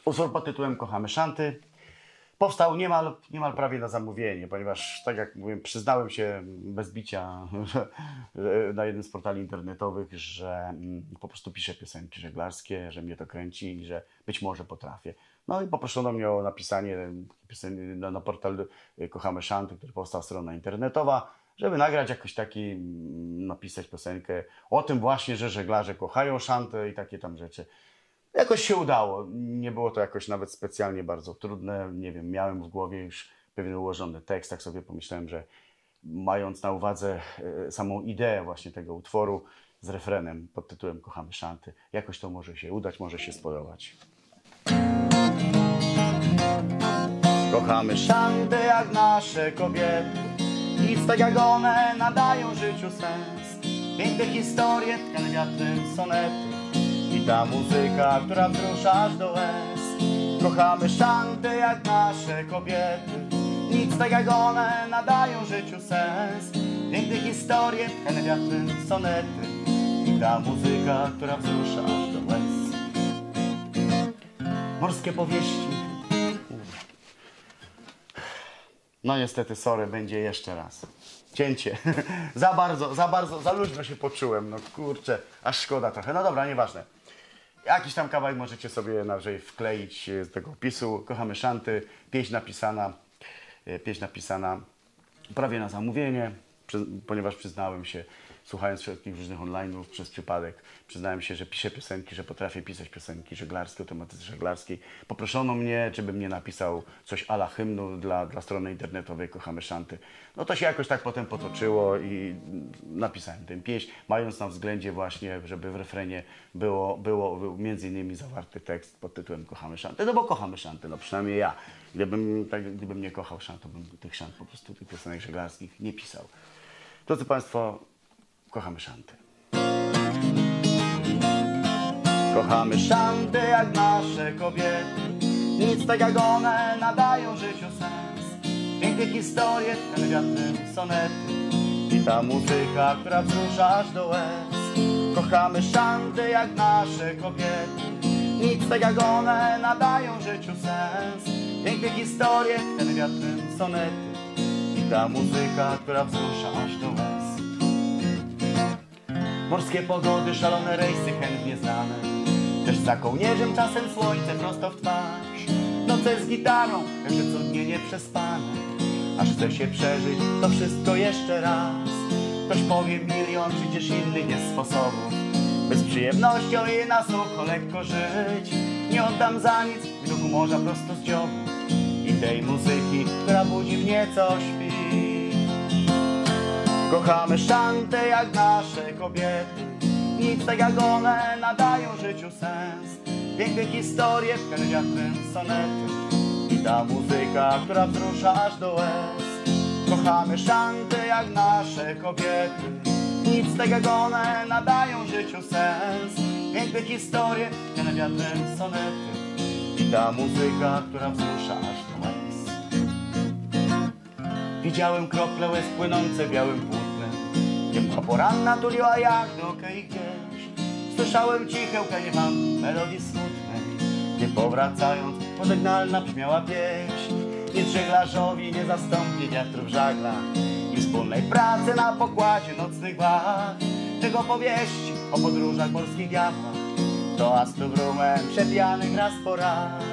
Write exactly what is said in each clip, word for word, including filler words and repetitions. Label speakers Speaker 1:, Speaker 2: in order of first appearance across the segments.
Speaker 1: Utwór pod tytułem Kochamy Szanty powstał niemal, niemal prawie na zamówienie, ponieważ, tak jak mówiłem, przyznałem się bez bicia na jednym z portali internetowych, że po prostu piszę piosenki żeglarskie, że mnie to kręci i że być może potrafię. No i poproszono mnie o napisanie piosenki na, na portal Kochamy Szanty, który powstał, strona internetowa, żeby nagrać jakoś taki, napisać piosenkę o tym właśnie, że żeglarze kochają szantę i takie tam rzeczy. Jakoś się udało. Nie było to jakoś nawet specjalnie bardzo trudne. Nie wiem, miałem w głowie już pewien ułożony tekst, tak sobie pomyślałem, że mając na uwadze samą ideę właśnie tego utworu z refrenem pod tytułem Kochamy Szanty, jakoś to może się udać, może się spodobać. Kochamy szanty jak nasze kobiety, nic tak jak one nadają życiu sens. Piękne historie tkane wiatrem sonety i ta muzyka, która wzrusza aż do łez. Kochamy szanty jak nasze kobiety, nic tak jak one nadają życiu sens. Piękne historie tkane wiatrem sonety i ta muzyka, która wzrusza aż do łez. Morskie powieści. No niestety, sorry, będzie jeszcze raz. Cięcie. Za bardzo, za bardzo, za luźno się poczułem. No kurczę, aż szkoda trochę. No dobra, nieważne. Jakiś tam kawałek możecie sobie najwyżej wkleić z tego opisu. Kochamy szanty. Pieśń napisana, pieśń napisana prawie na zamówienie, ponieważ przyznałem się, słuchając wszystkich różnych online'ów przez przypadek, przyznałem się, że piszę piosenki, że potrafię pisać piosenki żeglarskie, o tematyce żeglarskiej. Poproszono mnie, żebym nie napisał coś a la hymnu dla, dla strony internetowej Kochamy Szanty. No to się jakoś tak potem potoczyło i napisałem tę pieśń, mając na względzie właśnie, żeby w refrenie było, było, był między innymi zawarty tekst pod tytułem Kochamy Szanty. No bo kochamy szanty, no przynajmniej ja. Gdybym, tak, gdybym nie kochał szant, to bym tych szant po prostu, tych piosenek żeglarskich nie pisał. Drodzy Państwo, kochamy szanty. Kochamy szanty jak nasze kobiety, nic tak jak one nadają życiu sens. Piękne historie tkane wiatrem sonety i ta muzyka, która wzrusza aż do łez. Kochamy szanty jak nasze kobiety, nic tak jak one nadają życiu sens. Piękne historie tkane wiatrem sonety i ta muzyka, która wzrusza aż do łez. Morskie pogody, szalone rejsy chętnie znane, też za kołnierzem czasem słońce prosto w twarz. Noce z gitarą, jeszcze cudnie nieprzespane, aż chce się przeżyć to wszystko jeszcze raz. Ktoś powie milion przecież innych jest sposobów, by z przyjemnością i na sucho lekko żyć. Nie oddam za nic widoku morza prosto z dziobu i tej muzyki, która budzi mnie co śpi. Kochamy szanty jak nasze kobiety, nic tak jak one nadają życiu sens. Piękne historie tkane wiatrem sonety i ta muzyka, która wzrusza aż do łez. Kochamy szanty jak nasze kobiety, nic tak jak one nadają życiu sens. Piękne historie tkane wiatrem sonety i ta muzyka, która wzrusza aż do łez. Widziałem krople łez płynące białym płótnem, ciepła poranna tuliła jak do okej gdzieś. Słyszałem ciche łkanie wam melodii smutnej, gdzie powracając pożegnalna brzmiała pieśń. Nic żeglarzowi nie zastąpi wiatru w żaglach i wspólnej pracy na pokładzie nocnych wach. Tego powieści o podróżach morskich diabłach, to astów rumem przepijanych raz po raz.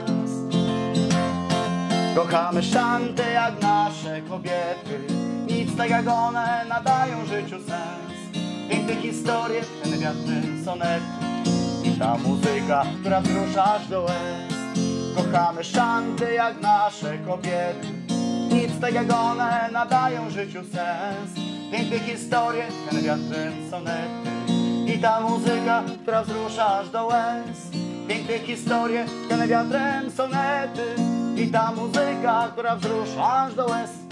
Speaker 1: Kochamy szanty jak nasze kobiety, nic tak jak one nadają życiu sens. Piękne historie tkane wiatrem sonety i ta muzyka, która wzrusza aż do łez. Kochamy szanty jak nasze kobiety, nic tak jak one nadają życiu sens. Piękne historie tkane wiatrem sonety i ta muzyka, która wzrusza aż do łez. Piękne historie tkane wiatrem sonety i ta muzyka, która wzrusza aż do łez.